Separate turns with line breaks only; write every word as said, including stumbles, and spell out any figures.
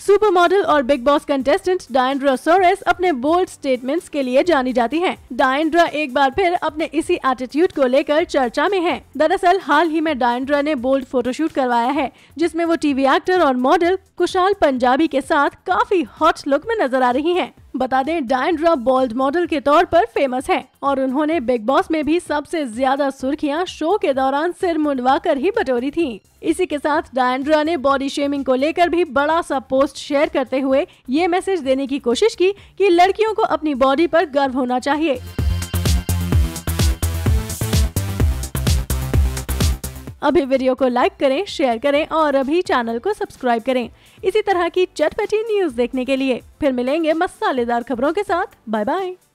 Super model और Bigg Boss contestant Diandra Soares अपने bold statements के लिए जानी जाती हैं। डायंड्रा एक बार फिर अपने इसी एटीट्यूड को लेकर चर्चा में है। दरअसल हाल ही में डायंड्रा ने बोल्ड फोटोशूट करवाया है, जिसमें वो टीवी एक्टर और मॉडल कुशाल पंजाबी के साथ काफी हॉट लुक में नजर आ रही हैं। बता दें, डायंड्रा बोल्ड मॉडल के तौर पर फेमस है और उन्होंने बिग बॉस में भी सबसे ज्यादा सुर्खियां शो के दौरान सिर मुंडवा कर ही बटोरी थीं। इसी के साथ डायंड्रा ने बॉडी शेमिंग को लेकर भी बड़ा सा पोस्ट शेयर करते हुए ये मैसेज देने की कोशिश की कि लड़कियों को अपनी बॉडी पर गर्व होना चाहिए। अभी वीडियो को लाइक करें, शेयर करें और अभी चैनल को सब्सक्राइब करें इसी तरह की चटपटी न्यूज देखने के लिए। फिर मिलेंगे मसालेदार खबरों के साथ। Bye bye.